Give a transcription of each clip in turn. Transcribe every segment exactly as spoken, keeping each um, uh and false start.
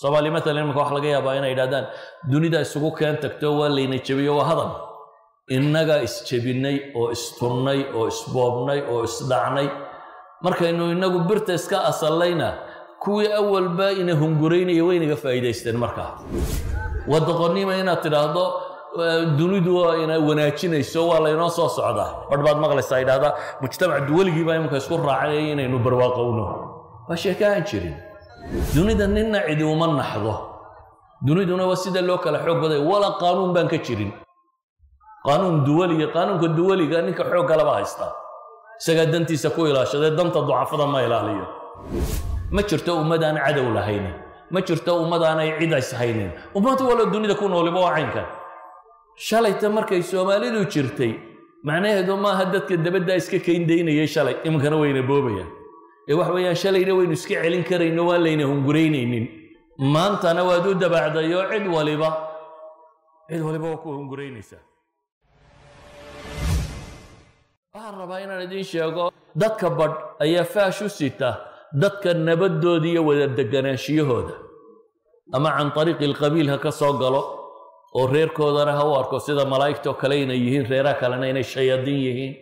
Soomaali مثلا marka wax laga yaabaa inay yiraahdaan dunida isugu keen tagto waa leeyna jabiyo waa hadal innaga isjabinay oo istunnay oo isboobnay oo isdhacnay markaynu inagu birta iska asalayna kuwii awalba ina hunguraynay waynaga faa'iideysteen marka wadaqoonima inaad tiraahdo dunidu ina wanaajinayso waa la inoo soo socdaa badbaad maqlaysaa yiraahda mujtamac duwaligiiba imka isku raacay inaynu barwaaqowno waa sheekaan jirin dunida ninna cidi uma naxdo duniduna waa sida loo kala xoog baday wala qaanuun baan ka jirin qaanuun duwali qaanuunka duwaliga ninka xoog kala ba haysta isaga dantiisa ku ilaashada danta ducafada ma ilaaliyo ma jirto ummad aan cadow lahayn ma jirto ummad aan ay cid ay haynin ummad wala dunida ku nool waa caynka shalayta markay Soomaalidu jirtay macnaheedu ma aha dadka dabada iska keendeynayay shalay imkana wayna boobayaan ee wax weeyaan shalayna waynu iska celin karayno waa layna hunguraynaynin maantana waad u dabacdayo cid waliba cid waliba ku hunguraynaysa waxaan rabaa inaan idin sheego dadka badh ayaa faashu sita dadka nabadooda iyo wada deganaanshiyohooda ama can ariiqi alqabiilha ka soo galo oo reerkoodana ha u arko sida malaa'igtoo kale inay yihiin reeraha kalena inay shayaadiin yihiin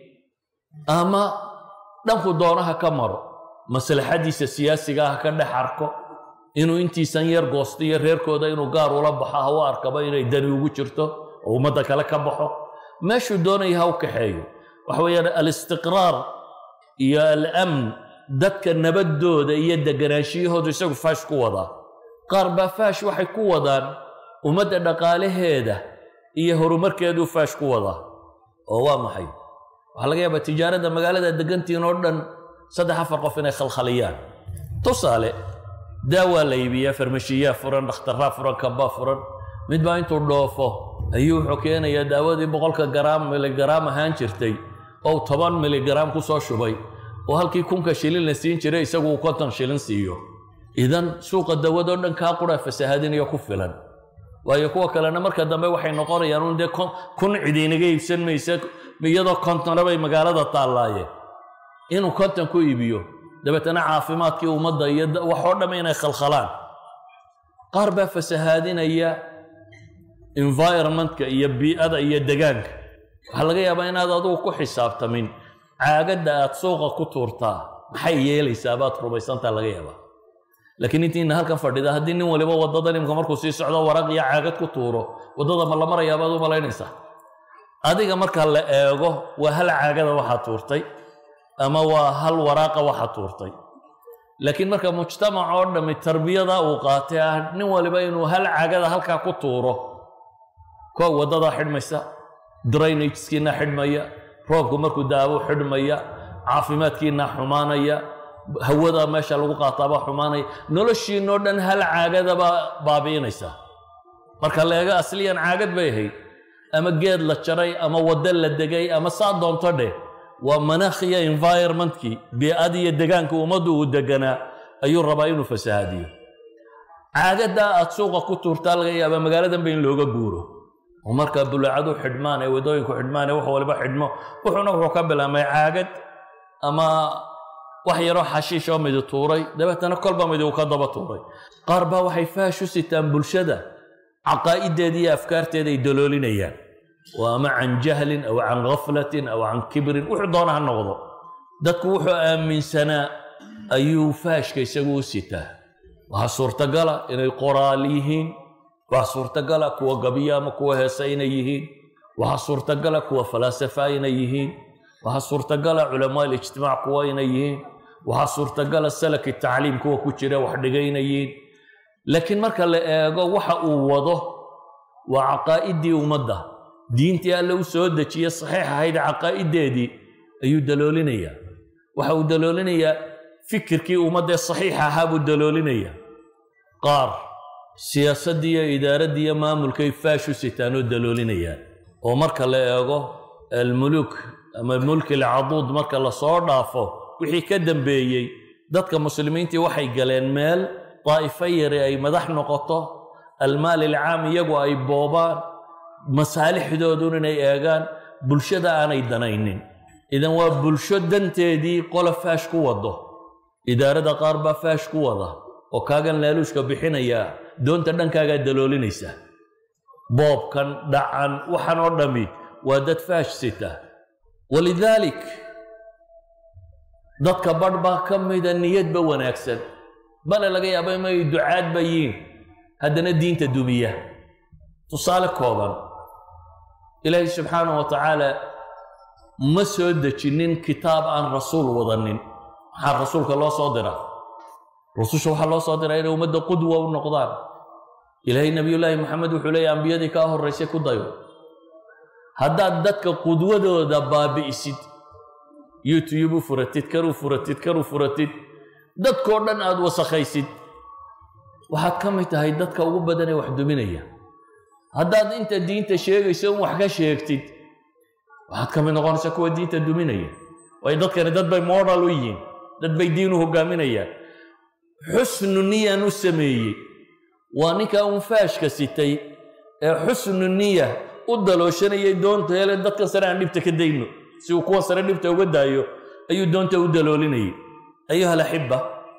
ama dhanku doonaha ka maro maslaxadiisa siyaasiga ah ka dhex arko inuu intiisan yar goosto iyo reerkooda inuu gaar ula baxo ha u arkaba inay dani ugu jirto oo ummadda kale ka baxo meeshuu doonaya ha u kaxeeyo waxa weeyaan alistiqraar iyo alamn dadka nabadooda iyo deganaanshiyahoodu isagu faash ku wadaa qaar baa faash waxay ku wadaan ummadda dhaqaalaheeda iyo horumarkeedu faash ku wadaa oo waa maxay waxa laga yaabaa tijaarada magaalada degantiin oo dhan saddex afar qof inay khalkhaliyaan tusaale daawa la iibiyaa farmashiyaa furan dhakhtarraa furan kabaa furan mid baa intuu dhoofo ayuu wuxuu keenayaa daawadii boqolka garaam miligaraam ahaan jirtay oo toban miligaraam ku soo shubay oo halkii kunka shilin la siin jiray isagu uu konton shilin siiyo idan suuqa dawadoo dhan kaa qura fasahaadinayo ku filan waayo kuwa kalena marka dambe waxay noqonayaan un dee kun cidiinaga iibsan maysa iyadoo kontona bay magaalada taallaaye inuu konton ku iibiyo dabeetana caafimaadkii ummadda iyo waxoo dhamme inay khalkhalaan qaar baa fasahaadinaya environmentka iyo bii'ada iyo degaanka waxaa laga yaabaa inaad adigu ku xisaabtamin caagadda aad suuqa ku tuurtaa maxay yeelaysaa baad rumaysantaa laga yaabaa laakiin intiina halkan fadhida haddii nin waliba waddadan imka markuu sii socdo waraq iyo caagad ku tuuro waddada ma la marayaa baad u malaynaysaa adiga marka la eego waa hal caagada waxaa tuurtay ama waa hal waraaqa waxa tuurtay laakiin marka mujtamac oo dhammi tarbiyada uu qaatay ah nin waliba inuu hal caagada halkaa ku tuuro ko wadada xidhmaysa drainageskiina xidhmaya roobku markuu daabo xidhmaya caafimaadkiina xumaanaya hawada meesha lagu qaataaba xumaanaya noloshiinoo dhan hal caagadaba baabiinaysa marka la eego asliyan caagad bay ahayd ama geed la jaray ama wadda la degay ama saa doonto dheh waa manaakhya environmentkii bii'adii iyo degaanka ummaddu uu deganaa ayuu rabaa inuu fasahaadiyo caagadda aad suuqa ku tuurtaa laga yaabaa magaaladanba in looga guuro oo markaa bulaacadu xidhmaan ee waddooyinku xidhmaan ee wax waliba xidhmo wuxuuna wuxuu ka bilaabmay caagad ama wax yaroo xashiish oo midi tuuray dabeetana kolba midi uu ka daba tuuray qaar baa waxay faash u sitaan bulshada caqaa'ideeda iyo afkaarteeda ay daloolinayaan وما عن جهل أو عن غفلة أو عن كبر وحضانها النغض دك وحو آمن سنة أيو فاش كيساقو ستا وها صورة قالا إنه قراليهين وها صورة قالا كوا قبيام كوا هسينيهين وها صورة قالا كوا فلاسفاينيهين وها صورة قالا علماء الاجتماع كوا ينيهين وها صورة قالا السلك التعليم كوا كتيرا وحدقينيهين لكن مركا لأيقو وحا أوضه وعقائدي ومده diintii alle u soo dejiye saxiix ahayd caqaa'ideedii ayuu daloolinaya waxa uu daloolinaya fikirkii ummadda saxiix ahaa buu daloolinaya qaar siyaasadii iyo idaaradii iyo maamulkay faash u sitaan oo daloolinayaan oo marka la eego almuluk ama mulki alcaduud marka la soo dhaafo wixii ka dambeeyey dadka muslimiintii waxay galeen meel daa'ifo yari ay madax noqoto almaal alcaam iyagu ay boobaan masaalixdooduna inay eegaan bulshada aanay danaynin idan waa bulsho danteedii qola faash ku wado idaarada qaar baa faash ku wada oo kaagan laaluushka bixinaya doonta dhankaagaa daloolinaysa boobkan dhacan waxaan oo dhami waa dad faash sita walidaalik dadka badh baa ka mida niyadba wanaagsan bale laga yaaba inay ducaad bayiin haddana diinta dumiya tusaale kooban ilaahay subxaanahu wa tacaala ma soo dejinin kitaab aan rasuul wadanin maxaa rasuulka loo soo dira rususha waxaa loo soo diraa inay ummadda qudwa u noqdaan ilaahay nabiyullaahi maxamed wuxuu leeyahay ambiyadii kaa horraysay ku dayo haddaad dadka qudwadooda baabi'isid youtube u furatid kar u furatid kar u furatid dadkoo dhan aad wasakhaysid waxaad ka mid tahay dadka ugu badan ee wax duminaya haddaad inta diinta sheegayso in wax ka sheegtid waxaad ka mid noqonaysaa kuwa diinta duminaya waayo dadkani dad bay moral u yihiin dad bay diin u hogaaminayaan xusnu niyan u sameeyey waa ninkaa un faashka sitay ee xusnu niya u dalooshanayay doonta hele dadkan sare aan dhibta ka dayno si uu kuwa sare dhibta uga daayo ayuu doonta u daloolinayay ayuha alaxiba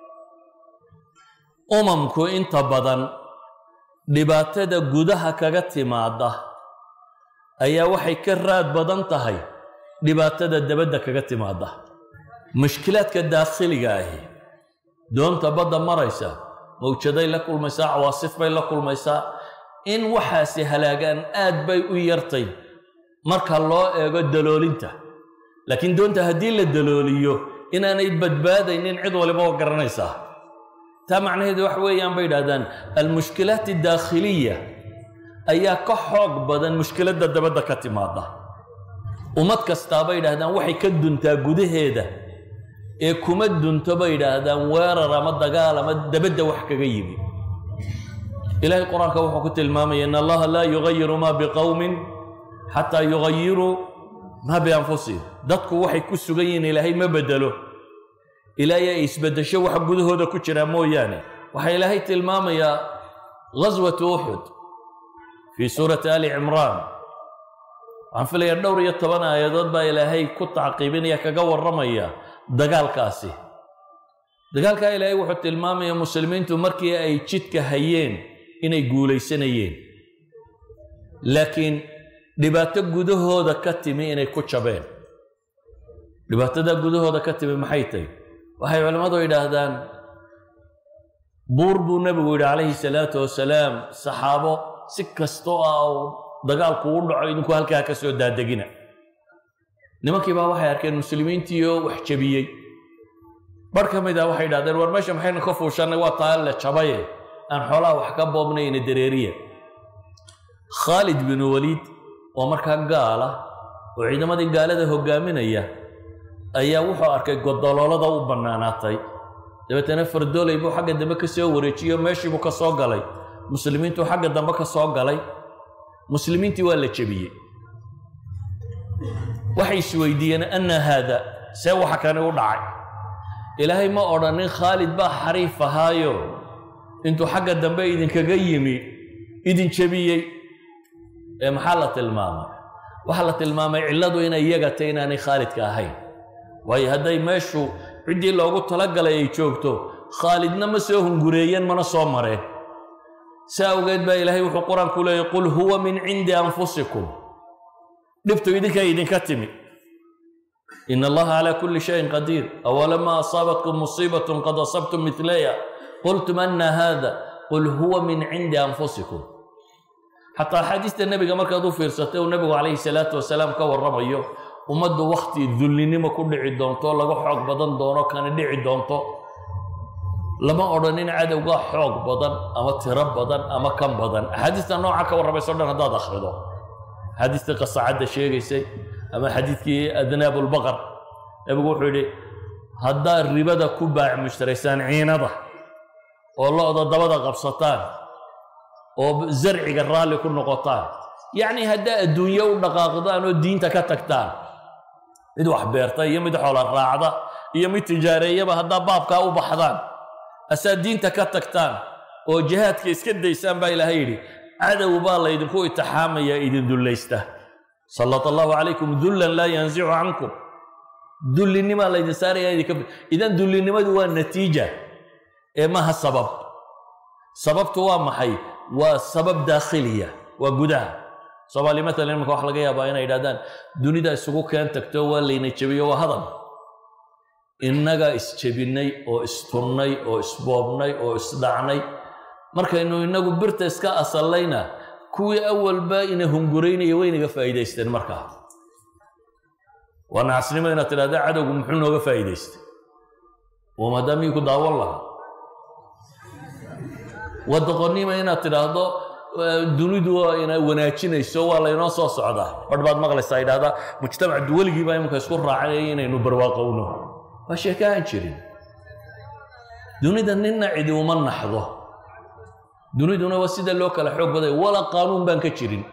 umamku inta badan dhibaatada gudaha kaga timaada ayaa waxay ka raad badan tahay dhibaatada dabadda kaga timaada mushkilaadka daakhiliga ahi doonta badda maraysa mawjaday la kulmaysaa cawaasif bay la kulmaysaa in waxaasi halaagaan aad bay u yartay marka loo eego daloolinta laakiin doonta haddii la dalooliyo inaanay badbaadaynin cid waliba oo garanaysaa taa macnaheedu wax weeyaan bay yidhaahdaan almushkilaat addaakhiliya ayaa ka xoog badan mushkiladda dabadda ka timaada ummad kastaa bay yidhaahdaan waxay ka duntaa gudaheeda ee kuma dunto bay yidhaahdaan weerar ama dagaal ama dabadda wax kaga yimi ilaahay qur-aanka wuxuu ku tilmaamaya in allaha laa yugayiru maa biqowmin xataa yugayiruu maa bianfusihim dadku waxay ku sugan yihiin ilaahay ma bedelo ilaahay ay isbedesho waxa gudahooda ku jira mooyaane waxaa ilaahay tilmaamayaa ghaswatu uxud fii suurati ali cimraan waxaan filayaa dhowr iyo toban aayadood baa ilaahay ku tacqiibinaya kaga warramaya dagaalkaasi dagaalkaa ilaahay wuxuu tilmaamaya muslimiintu markii ay jidka hayeen inay guulaysanayeen laakiin dhibaato gudahooda ka timi inay ku jabeen dhibaatada gudahooda ka timi maxay tahay waxay culimmadu yidhaahdaan buur buu nebigu yidhi calayhi salaatu wasalaam saxaabo si kastoo ah oo dagaalku u dhaco idinku halkaa ka soo daadegina nimankii baa waxay arkeen muslimiintiioo wax jabiyey bar ka mid ah waxay yidhahdeen war meesha maxaynu ka fuushannay waa taa le jabaye aan xoolaha wax ka boobnayna dareeriya khaalid binu waliid oo markaa gaala oo ciidamadii gaalada hogaaminaya ayaa wuxuu arkay godoloolada u bannaanaatay dabeetana fardooley buu xagga dambe ka soo wareejiyo meeshiibuu ka soo galay muslimiintuu xagga dambe ka soo galay muslimiintii waa la jebiyey waxay isweydiiyeen anna haada see waxa kani u dhacay ilaahay ma odhanin khaalid baa xariif ahaayo intuu xagga dambe idinkaga yimi idin jebiyey ee maxaa la tilmaamay waxaa la tilmaamay cilladu inay iyaga tay inaanay khaalidka ahayn waayo hadday meeshu ciddii loogu talagalay ay joogto khaalidna ma soo hungureeyeen mana soo mareen saa awgeed baa ilaahay wuxuu qur-aanku leeyahy qul huwa min cindi anfusikum dhibtu idinka idinka timi in allaha calaa kulli shayin qadiir awalama asaabatkum musiibatun qad asabtum midlaya qultum anna hada qul huwa min cindi anfusikum xataa axaadiista nebiga markaad u fiirsatay uu nebigu calayhi salaatu wasalaam ka warramayo ummaddu wakhti dullinimo ku dhici doonto laga xoog badan doono kana dhici doonto lama odhanin cadowga xoog badan ama tiro badan ama kan badan axaadiista nooca ka warramayso dhan haddaad akhrido xadiistii qasacadda sheegaysay ama xadiidkii adnaabulbaqar nebigu wuxuu yidhi haddaad ribada ku baac mushtaraysaan ciinada oo lo-da dabada qabsataan oo zarciga raalli ku noqotaan yacni haddaa adduunye u dhaqaaqdaan oo diinta ka tagtaan mid wax beerta iyo mid xoola raacda iyo mid tijaareeyaba haddaa baabkaa u baxdaan asaa diinta ka tagtaan oo jihaadka iska daysaan baa ilaahay yidhi cadow baa laydinku itixaamayaa idin dullaysta sallata allahu calaykum dullan laa yanzicu cankum dullinimaa laydin saarayaa idinka idan dullinimadu waa natiija ee maha sabab sababtu waa maxay waa sabab daakhiliya waa gudaha Soomaali مثلا marka wax laga yaabaa inay yiraahdaan dunida isugu keen tagto waa leeyna jabiyo waa hadal innaga isjabinay oo istunnay oo isboobnay oo isdhacnay markaynu inagu birta iska asalayna kuwii awalba ina hunguraynay waynaga faa'iideysteen markaa wana asnimo ina tiraada cadowgu muxuu nooga faa'iideystay ومادام يكون دعوة الله ودقنيما هنا تراهدو دونيدو هنا وناجين يسوى الله ينصو صعدا بعد ما قال السيد هذا مجتمع دولي يبقى يمكن يسكر راعيين إنه برواقونه فشيء كان شرين دونيدا ننا عدو من نحظه دونيدو نوسيد اللوكا لحوق بدأ ولا قانون بانك شرين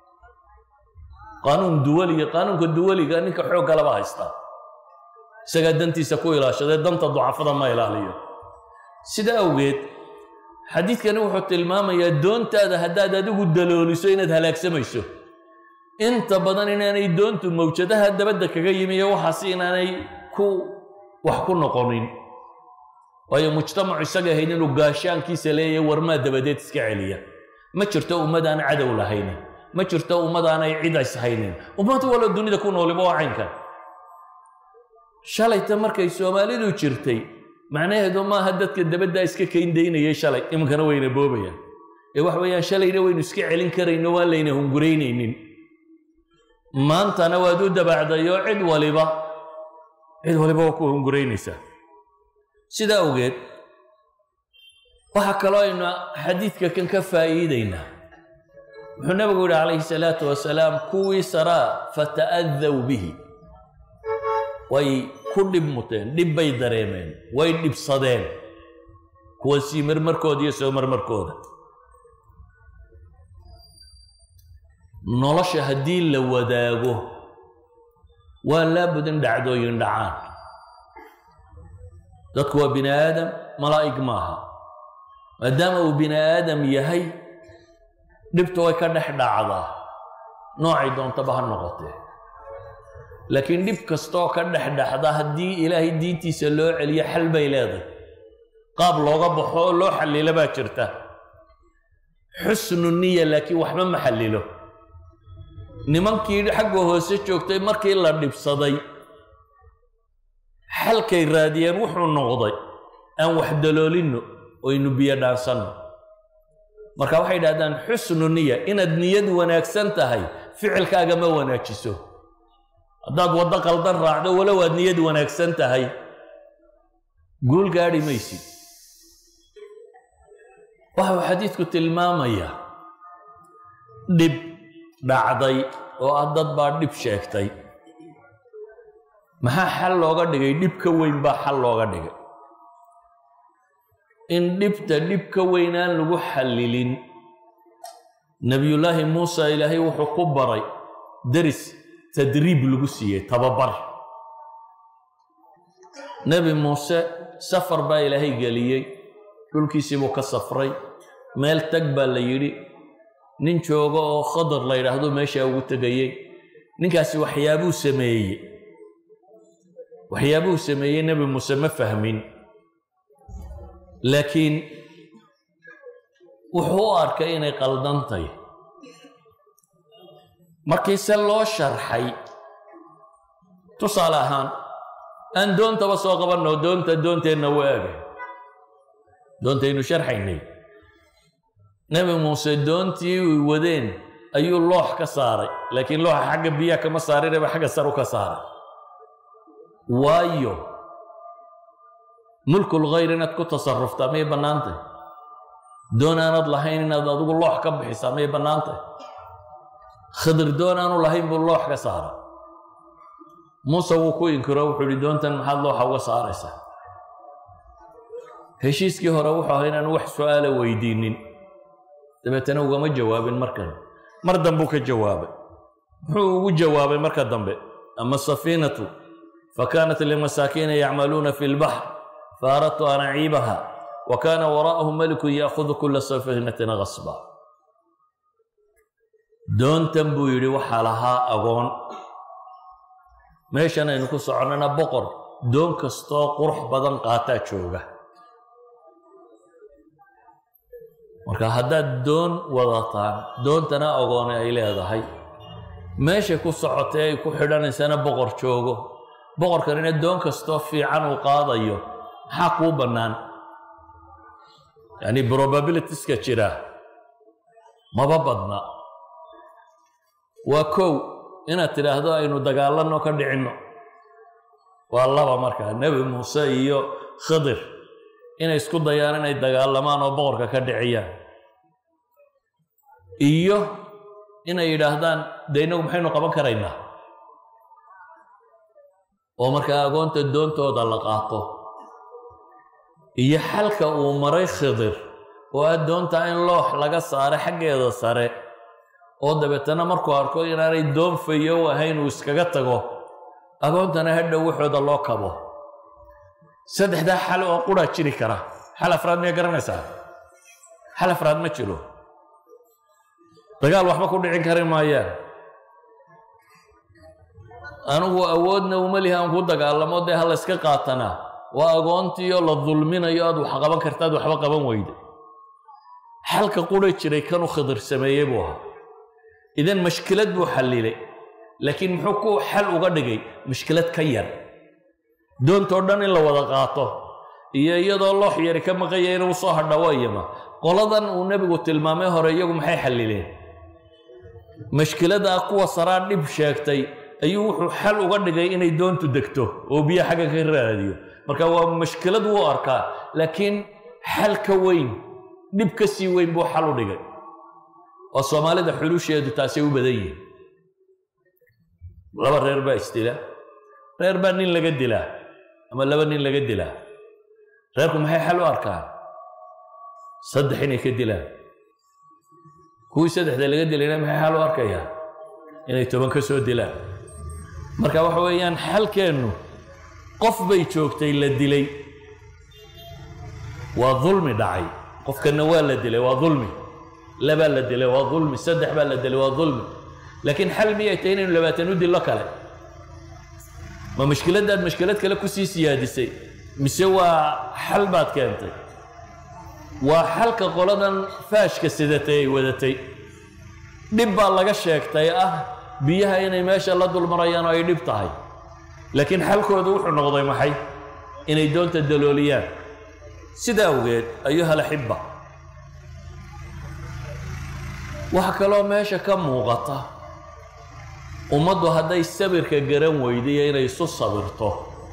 قانون دولي قانون كدولي قال إنك حوق على بايستا سجدنتي سكو إلى شدة دمت ضعفا ما إلى عليه سيدا أوجد حديث كان وحط الماما يا دونت هذا هذا ده قد دلول سيند هلاك سميسو أنت بدن إن أنا دونت موجودة هذا بدك جاي مية وحسين أنا كو وحكون قانين ويا مجتمع السجى هنا لقاشان كيسلية ورما دبدت سكعلية ما شرتوا ومدى أنا عدا ولا هيني ما شرتوا ومدى أنا عدا سهينين وما تقول الدنيا تكون ولا بوا عينك shalayta markay Soomaalidu jirtay macnaheedu ma hadadka dabada iska keendeynayay shalay imkana weyna boobaya ee wax weeyaan shalayna weynu iska celin karayno waa leeyna hunguraynaynin maantana waad u dabacdayo cid waliba cid waliba ku hunguraynaysa sida awgeed waxa kale oo aynu xadiidka kan ka faa'iideyna wuxuu nabigu yiri calayhi salaatu wasalaam kuwii saraa fata'adhaw bihi way ku dhib muteen dhib bay dareemeen way dhibsadeen kuwa si marmarkood iyo soo marmarkooda nolosha hadii la wadaago waa la badan dhacdooyin dhacaan dadku waa bini aadam malaa'ig maaha maadaama uu bini aadam yahay dhibtu way ka dhex dhacdaa noocay doontaba ha noqotee لكن دب كستو كدح دحدا هدي إلهي دينتي سلو عليا حل بيلاده قابل لوغا بخو لو حليله با جرتا حسن النية لكن وحما محلله nimankii xagga hoose joogtay markii la dhibsaday halkay raadiyeen wuxuu noqday aan wax daloolino oo inu biyo dhaansan marka waxay yiraahdaan xusnu niyya inaad niyad wanaagsan tahay ficilkaaga ma wanaajiso hadaad wada qaldan raacdo wala waad niyad wanaagsan tahay guul gaari maysid waxa xadiisku tilmaamaya dib dhacday oo dad baa dib sheegtay maxaa xal looga dhigay dib ka weyn baa xal looga dhigay in dibta dib ka weynaan lagu xalilin nabiyullaahi muusa ilaahay wuxuu ku baray daris tadriib lagu siiyay tababar nabi muuse safar baa ilaahay galiyay dhulkiisii buu ka safray meel tag baa la yiri nin jooga oo khadar la yiraahdo meesha ugu tagayay ninkaasi waxyaabuu sameeyay waxyaabuu sameeyay nabi muuse ma fahmin laakiin wuxuu arkay inay qaldantay markii se loo sharxay tusaale ahaan aan doontaba soo qabanno doonta doonteenna waaga doontaynu sharxaynay nabi muuse doontii uu wadeen ayuu loox ka saaray laakiin looxa xagga biyaha kama saarinaba xagga sar u ka saaray waayo mulkul ghayr inaad ku tasarrufta may bannaantay doon aanad lahayn inaad adigu loox ka bixisaa may bannaantay khadar doon aanu lahayn buu loox ka saaray muuse wuu ku inkiro wuxuu yidhi doontan maxaad looxa uga saaraysaa heshiiskii hore wuxuu ahaa inaan wax su'aala weydiinin dabeetana ugama jawaabin markan mar dambu ka jawaabay wuxuu ugu jawaabay marka dambe ama safiinatu فكانت للمساكين يعملون في البحر فأردت أن أعيبها وكان وراءهم ملك يأخذ كل سفينة غصبا دون تنبو يري وحالها أغون ماشي أنا نكو سعننا بقر دون كستو قرح بدن قاتا شوغا marka haddaad doon wadataan doontana ogoone ay leedahay meesha ku socotay ay ku xidhanaysana boqor joogo boqorkanina doon kastoo fiican uu qaadayo maxaa kuu bannaan yani probabilitieska jira maba badna waa kow inaad tidhaahdo aynu dagaalanno ka dhicinno waa laba markaa nebi muuse iyo khidir inay isku dayaan inay dagaalamaan oo boqorka ka dhiciyaan iyo inay yidhaahdaan dee innagu maxaynu qaban karaynaa oo markaa agoonta doontooda la qaato iyo xalka uu maray khidir oo ah doontaa in loox laga saaro xaggeeda sare oo dabeetana markuu arko inaanay doon fayo u ahayn uu iskaga tago agoontana hadhow waxooda loo kabo saddexdaa xal oo quraa jiri kara xal afraad miyaa garanaysaa xal afraad ma jiro dagaal waxba ku dhicin kari maayaan anigu awoodna uma lihi aan ku dagaalamo dee ha la yska qaatanaa waa agoontiioo la dulminayo aad wax qaban kartaad waxba qaban weyda xalka qura jiray kanuu khidir sameeyey buu ahaa idan mashkilad buu xallilay laakiin muxuu ku xal uga dhigay mashkilad ka yar doontoo dhan in la wada qaato iyo iyadoo loox yari ka maqanya inuu soo hadha waayama qoladan uu nebigu tilmaamay hore iyagu maxay xallileen mashkiladaa kuwa saraa dhib sheegtay ayuu wuxuu xal uga dhigay inay doontu degto oo biyo xagga ka raadiyo marka waa mashkilad wuu arkaa laakiin xal ka weyn dhib ka sii weyn buu xal u dhigay oo soomaalida xulusheedu taasay u badan yihiin laba reer baa isdila reer baa nin laga dilaa ama laba nin laga dilaa reerku maxay xal u arkaan saddex inay ka dilaan kuwii saddexda laga dilayna maxay xal u arkayaa inay toban ka soo dilaan marka waxa weeyaan xalkeennu qof bay joogtay la dilay waa dulmi dhacay qofkana waa la dilay waa dulmi labaa la dilay waa dulmi saddex baa la dilay waa dulmi laakiin xal miyay tahay inaynu labaatan u dillo kale ma mashkiladdaad mashkilad kale ku sii siyaadisay mise waa xal baad keentay waa xalka qoladan faashka sidatay ay wadatay dhib baa laga sheegtay ah biyaha inay meesha la dulmarayaan oo ay dhib tahay laakiin xalkoodu wuxuu noqday maxay inay doonta dalooliyaan sida awgeed ayuha alaxibba waxa kaloo meesha ka muuqata ummaddu hadday sabirka garan weydiyo inay isu sabirto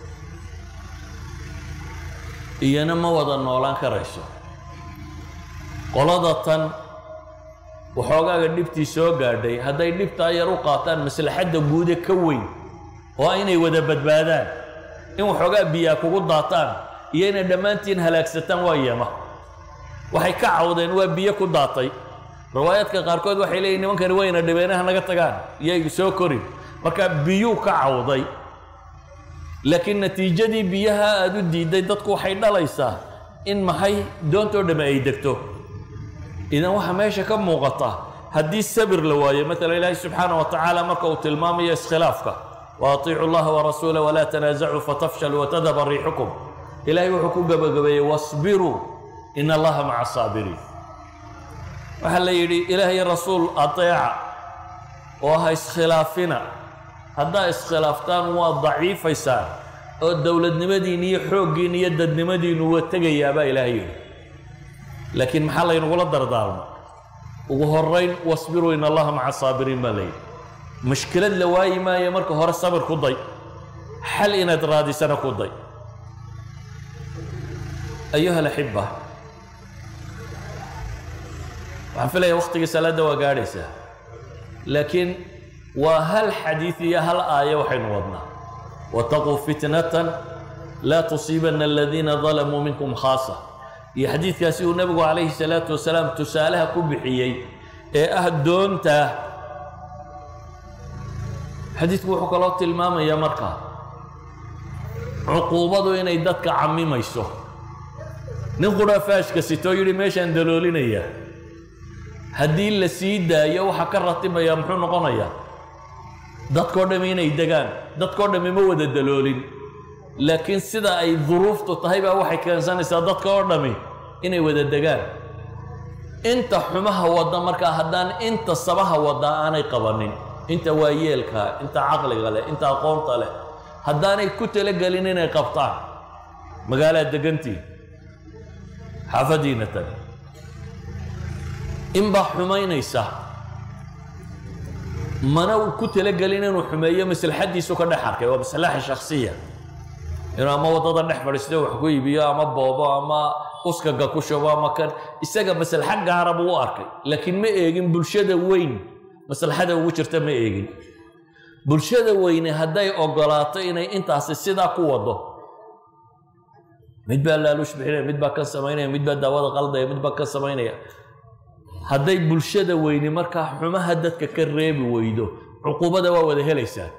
iyana ma wada noolaan karayso qolada tan waxoogaaga dhibtii soo gaadhay hadday dhibtaa yar u qaataan maslaxadda guude ka weyn oo inay wada badbaadaan in waxoogaa biyaa kugu daataan iyo inay dhammaantiin halaagsataan waa yama waxay ka cawdeen waa biyo ku daatay riwaayaadka qaarkood waxay leeyihin nimankani wayna dhibeenaha naga tagaan iyay soo korin marka biyuu ka cawday laakiin natiijadii biyaha aad u diiday dadku waxay dhalaysaa in maxay doontoo dhamme ay degto idan waxaa meesha ka muuqata haddii sabir la waayo maala ilaahi subxaana wa tacaala marka uu tilmaamayo iskhilaafka wa atiicu llaha warasuula walaa tanaasacuu fatafshaluu watadhaba riixukum ilaahay wuxuu ku gabagabeeyey wasbiruu in allaha maca saabiriin waxaa la yidhi ilaahay rasuul ateeca oo ha iskhilaafina haddaa iskhilaaftaan waa daciifaysaan oo dowladnimadiin iyo xooggiin iyo dadnimadiinu waa tegayaabaa ilaahay yidhi laakiin maxaa laynugula dardaarmo ugu horayn wasbiruu in allaha maca saabiriin baa layidhi mushkilad la waayi maayo marka hore sabir ku day xal inaad raadisana ku day ayuha alaxibba waxaan filaya waqtigii salaadda waa gaadhaysaa laakiin waa hal xadiid iyo hal aayo waxaynu wadnaa wataquu fitnatan laa tusiibanna aladiina dalamuu minkum khaasa iyo xadiidkaasi uu nebigu calayhi salaatu wasalaam tusaalaha ku bixiyey ee ah doonta xadiidku wuxuu kaloo tilmaamayaa markaa cuquubadu inay dadka camimayso nin qudhaa faashka sitoo yidhi meeshaan daloolinaya haddii la sii daayo waxa ka ratibaya muxuu noqonayaa dadkoo dhammi inay degaan dadkoo dhammi ma wada daloolin laakiin sida ay duruuftu tahay baa waxay keensanaysaa dadka oo dhammi inay wada degaan inta xumaha wada markaa haddaan inta sabaha wada aanay qabanin inta waayeelka inta caqliga leh inta aqoonta leh haddaanay ku talagelin inay qabtaan magaalada degantii xaafadiina tag in baa xumaynaysa mana uu ku talagelin inuu xumeeyo maslaxadiisu ka dhex arkay waa maslaxa shakhsiya inuu ama wadada dhex fadhiisto wax ku iibiyo ama boobo ama uskaga ku shubo ama kan isaga maslaxa gaara buu u arkay laakiin ma eegin bulshada weyn maslaxada ugu jirta ma eegin bulshada weyne hadday ogolaato inay intaasi sidaa ku wado mid baa laaluush bixinaya mid baa kan samaynaya mid baa daawada qaldaya mid baa kan samaynaya hadday bulshada weyne markaa xumaha dadka ka reebi weydo cuquubada waa wada helaysaa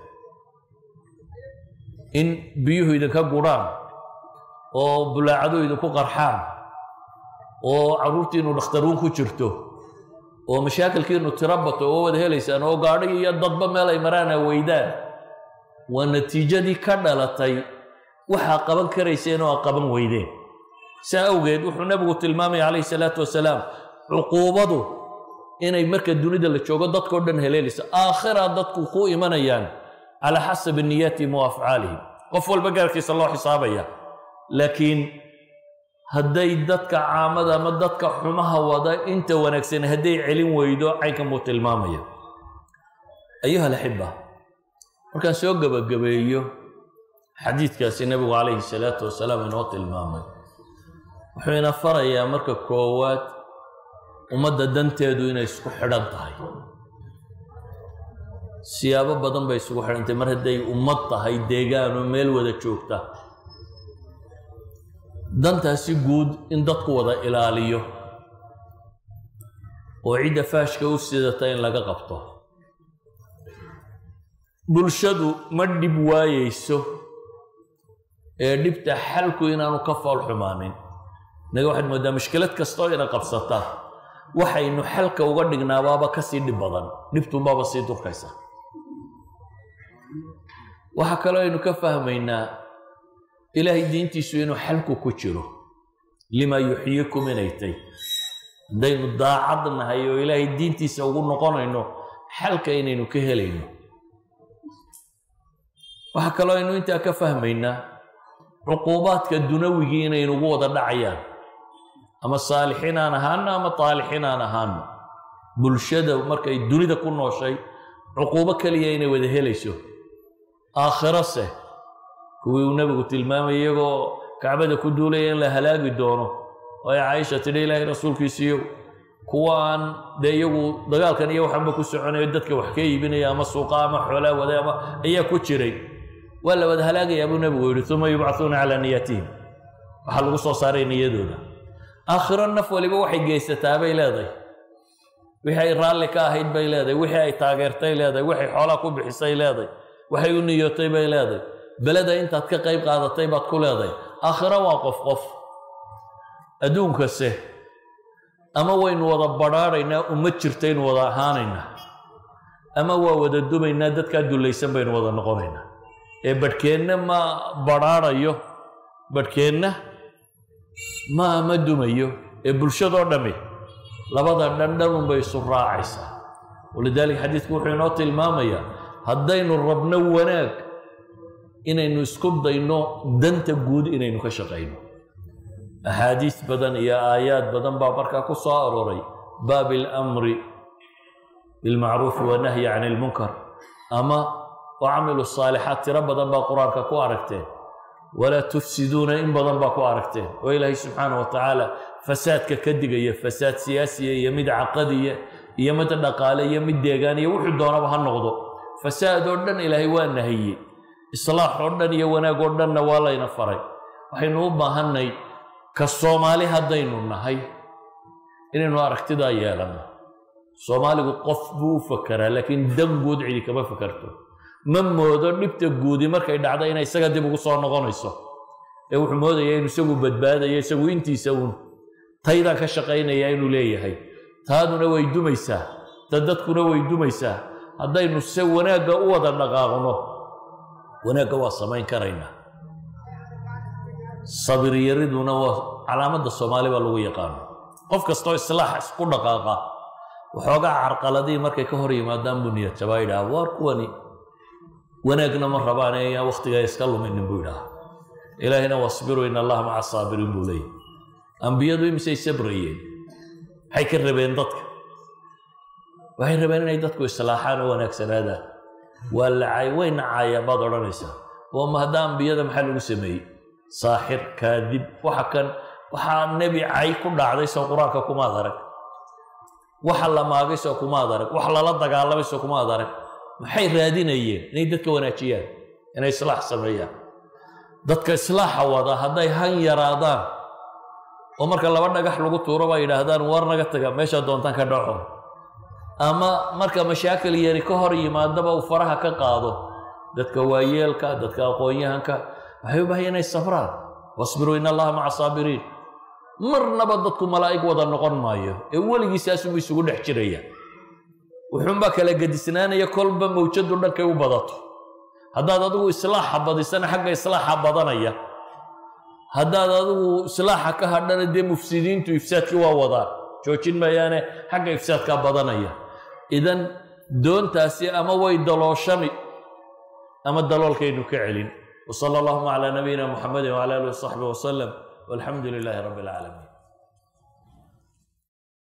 in biyuhu idinka guraan oo bulaacadu idinku qarxaan oo carruurtiinu dhakhtaruun ku jirto oo mashaakilkiinu tiro bato oo wada helaysaan oo gaadhi iyo dadba meel ay maraana weydaan waa natiijadii ka dhalatay waxaa qaban karayseen oo qaban weydeen saa awgeed wuxuu nabigu tilmaamay calayhi salaatu wasalaam cuquubadu inay marka dunida la joogo dadkoo dhan heleelaysa aakhira dadku ku imanayaan على حسب نياتهم وأفعالهم قف والبقر الله حسابيا لكن هدي دتك عامدا ما دتك حمها ودا انت ونكسن هدي علم ويدو عيك موت المامية أيها الأحبة وكان سوق بقبيو حديث كاسي النبي عليه الصلاة والسلام من وقت المامية وحين فرى يا مركب كوات ومدى دنتي دوين يسكو حرام طهي siyaabo badan bay isugu xirantay mar haday ummad tahay deegaan oo meel wada joogta dantaasi guud in dadku wada ilaaliyo oo cida faashka u sidata in laga qabto bulshadu ma dib waayeyso ee dhibta xalku inaanu ka fool xumaanin naga waxaad moodaa mushkilad kastoo ina qabsata waxaynu xalka uga dhignaabaaba ka sii dhib badan dhibtuunbaaba sii durkaysa waxa kale aynu ka fahmaynaa ilaahay diintiisu inuu xalku ku jiro lima yuxyikum inaytay haddaynu daacad nahay oo ilaahay diintiisa ugu noqonayno xalka inaynu ka helayno waxa kale aynu intaa ka fahmaynaa cuquubaadka dunawigii inaynu ugu wada dhacayaan ama saalixiin aan ahaano ama taalixiin aan ahaano bulshada markay dunida ku nooshay cuquubo kaliya inay wada helayso aakhiro se kuwii uu nabigu tilmaamay iyagoo kacbada ku duulaya in la halaagi doono oo ay caaisha tidhi ilaahay rasuulkiisiiyo kuwa aan dee iyagu dagaalkan iyo waxanba ku soconayo dadka wax ka iibinaya ama suuqa ama xoolaa wada ama ayaa ku jiray waa la wada halaagayaa buu nabigu yidhi uma yubcahuuna calaa niyatihim waxaa lagu soo saaray niyadooda aakhiro naf waliba waxay geysataa bay leedahay wixii ay raalli ka ahayd bay leedahay wixii ay taageertay leedahay waxay xoolaa ku bixisay leedahay waxay u niyootay bay leedahay beleda intaad ka qayb qaadatay baad ku leedahay aakhiro waa qof qof adduunkase ama waynu wada badhaadhaynaa uma jirtaynu wada ahaanaynaa ama waa wada dumaynaa dadkaa dullaysan baynu wada noqonaynaa ee badhkeenna ma badhaadhayo badhkeenna ma ma dumayo ee bulshadoo dhammi labada dhandhanun bay isu raacaysaa walidaalika xadiidku wuxuu inoo tilmaamayaa haddaynu rabno wanaag inaynu isku dayno danta guud inaynu ka shaqayno axaadiis badan iyo aayaad badan baa markaa ku soo arooray baabi alamri bilmacruufi wanahyi can ilmunkar ama wacamilu saalixaat tiro badan baa qur-aanka ku aragteen walaa tufsiduuna in badan baa ku aragteen oo ilaahay subxaana wa tacaala fasaadka ka digaya fasaad siyaasiya iyo mid caqadiya iyo mid dhaqaale iyo mid deegaan iyo wuxuu doonaba ha noqdo fasaad oo dhan ilaahay waa nahiyey islaax oo dhan iyo wanaag oo dhanna waa layna faray waxaynu u baahanay ka soomaali haddaynu nahay inaynu aragtidaa yeelanno soomaaligu qof buu u fakeraa laakiin dan guud cidi kama fakarto ma moodo dhibta guudi markay dhacda inay isaga dib ugu soo noqonayso ee wuxuu moodayaa inuu isagu badbaadayo isagu intiisa uun taydaan ka shaqaynaya inuu leeyahay taaduna way dumaysaa ta dadkuna way dumaysaa haddaynu se wanaagga u wada dhaqaaqno wanaagga waa samayn karaynaa sabir yariduna waa calaamadda soomaali baa lagu yaqaano qof kastoo islaax isku dhaqaaqa waxoogaa carqaladii markay ka hor yimaadaan buu niyad jabaa yidhaha waar kuwani wanaagna ma rabaan ee ayaan waqtigaa iska luminin buu yidhaha ilaahina wasbiruu in allaha maca saabiriin buu leeyahy ambiyadu imisay sabrayeen maxay ka rabeen dadka waxay rabeen inay dadku islaaxaan oo wanaagsanaadaan waa lacay way nacaayaan baad odhanaysaa oo ma hadda ambiyada maxaa lagu sameeyey saaxir kaadib waxa kan waxaa nebi cay ku dhacday soo qur-aanka kumaad arag waxa la maagay soo kumaad arag wax lala dagaalamay soo kumaad arag maxay raadinayeen inay dadka wanaajiyaan inay islaax sameeyaan dadka islaaxa wada hadday han yaraadaan oo marka laba dhagax lagu tuuro baa yidhaahdaan war naga taga meesha doontaan ka dhaco ama marka mashaakil yari ka hor yimaadaba uu faraha ka qaado dadka waayeelka dadka aqoon-yahanka waxay u baahan inay sabraan wasbiruu in allaha maca saabiriin marnaba dadku malaa'ig wada noqon maayo ee weligiisaasuma isugu dhex jiraya wuxuunbaa kala gedisnaanaya kolba mawjadu dhankay u badato haddaad adigu islaaxa badisana xagga islaaxa badanaya haddaad adigu islaaxa ka hadhana dee mufsidiintu ifsaadkii waa wadaan joojin maayaane xagga ifsaadkaa badanaya idan doontaasi ama way dalooshami ama daloolkaynu ka celin وصلى اللهم على نبينا محمد وعلى اله وصحبه وسلم والحمد لله رب العالمين.